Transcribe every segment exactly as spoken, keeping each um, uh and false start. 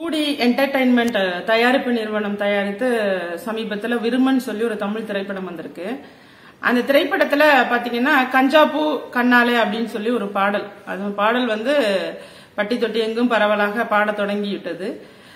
கூடி என்டர்டைன்மெண்ட் தயாரிப்பு நிறுவனம் தயாரித்து சமீபத்தில் விருமன் சொல்லி ஒரு தமிழ் திரைப்படம் வந்திருக்கு. அந்த திரைப்படத்துல பாத்தீங்கன்னா கஞ்சாப்பூ கண்ணாலே அப்படின்னு சொல்லி ஒரு பாடல், அது பாடல் வந்து பட்டி தொட்டி எங்கும் பரவலாக பாட தொடங்கி விட்டது.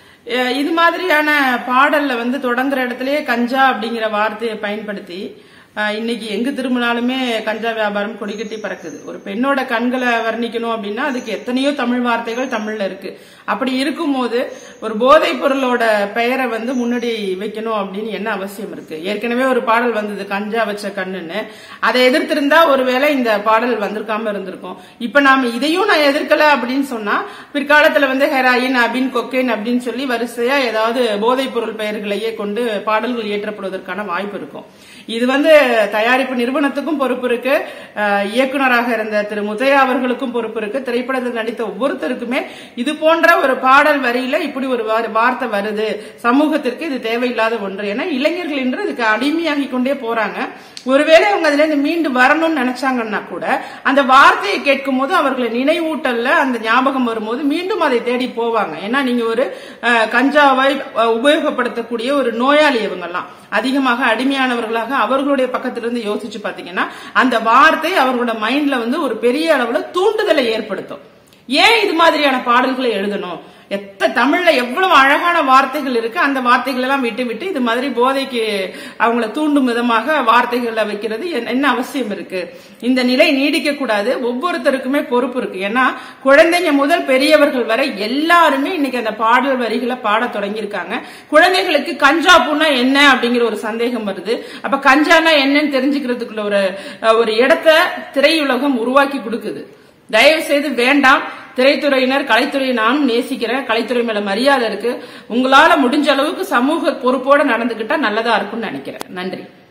இது மாதிரியான பாடல்ல வந்து தொடங்குற இடத்துலயே கஞ்சா அப்படிங்கிற வார்த்தையை பயன்படுத்தி இன்னைக்கு எங்கு திரும்பினாலுமே கஞ்சா வியாபாரம் கொடிகட்டி பறக்குது. ஒரு பெண்ணோட கண்களை வர்ணிக்கணும் அப்படின்னா அதுக்கு எத்தனையோ தமிழ் வார்த்தைகள் தமிழ்ல இருக்கு. அப்படி இருக்கும்போது ஒரு போதைப் பொருளோட பெயரை வந்து முன்னாடி வைக்கணும் அப்படின்னு என்ன அவசியம் இருக்கு? ஏற்கனவே ஒரு பாடல் வந்தது கஞ்சா வச்ச கண்ணுன்னு, அதை எதிர்த்திருந்தா ஒருவேளை இந்த பாடல் வந்திருக்காம இருந்திருக்கும். இப்ப நாம இதையும் நான் எதிர்க்கல அப்படின்னு சொன்னா பிற்காலத்துல வந்து ஹெராயின் அபின் கொக்கைன் அப்படின்னு சொல்லி வரிசையா ஏதாவது போதைப் பொருள் பெயர்களையே கொண்டு பாடல்கள் இயற்றப்படுவதற்கான வாய்ப்பு இருக்கும். இது வந்து தயாரிப்பு நிறுவனத்துக்கும் பொறுப்பு இருக்கு, இயக்குநராக இருந்த திரு முத்தையா அவர்களுக்கும் பொறுப்பு இருக்கு, திரைப்படத்தில் நடித்த ஒவ்வொருத்தருக்குமே இது போன்ற ஒரு பாடல் வரியில இப்படி ஒரு வார்த்தை வருது, சமூகத்திற்கு இது தேவையில்லாத ஒன்று. ஏன்னா இளைஞர்கள் என்று இதுக்கு அடிமையாகி கொண்டே போறாங்க. ஒருவேளை அவங்க அதுல இருந்து மீண்டு வரணும்னு நினைச்சாங்கன்னா கூட அந்த வார்த்தையை கேட்கும் போது அவர்களை நினைவூட்டல்ல அந்த ஞாபகம் வரும்போது மீண்டும் அதை தேடி போவாங்க. ஏன்னா நீங்க ஒரு கஞ்சாவை உபயோகப்படுத்தக்கூடிய ஒரு நோயாளி, இவங்கெல்லாம் அதிகமாக அடிமையானவர்களாக அவர்களுடைய பக்கத்திலிருந்து யோசிச்சு பாத்தீங்கன்னா அந்த வார்த்தை அவர்களோட மைண்ட்ல வந்து ஒரு பெரிய அளவுல தூண்டுதலை ஏற்படுத்தும். ஏன் இது மாதிரியான பாடல்களை எழுதணும்? எத்த தமிழ்ல எவ்வளவு அழகான வார்த்தைகள் இருக்கு, அந்த வார்த்தைகள் எல்லாம் விட்டு விட்டு இது மாதிரி போதைக்கு அவங்கள தூண்டும் விதமாக வார்த்தைகளை வைக்கிறது என்ன அவசியம் இருக்கு? இந்த நிலை நீடிக்க கூடாது. ஒவ்வொருத்தருக்குமே பொறுப்பு இருக்கு. ஏன்னா குழந்தைங்க முதல் பெரியவர்கள் வரை எல்லாருமே இன்னைக்கு அந்த பாடல் வரிகளை பாட தொடங்கியிருக்காங்க. குழந்தைகளுக்கு கஞ்சா பூனா என்ன அப்படிங்கிற ஒரு சந்தேகம் வருது. அப்ப கஞ்சானா என்னன்னு தெரிஞ்சுக்கிறதுக்குள்ள ஒரு ஒரு இடத்தை திரையுலகம் உருவாக்கி கொடுக்குது. தயவு செய்து வேண்டாம். திரைத்துறையினர், கலைத்துறையை நானும் நேசிக்கிறேன், கலைத்துறை மேல மரியாதை இருக்கு. உங்களால முடிஞ்ச அளவுக்கு சமூக பொறுப்போட நடந்துகிட்டா நல்லதா இருக்கும்னு நினைக்கிறேன். நன்றி.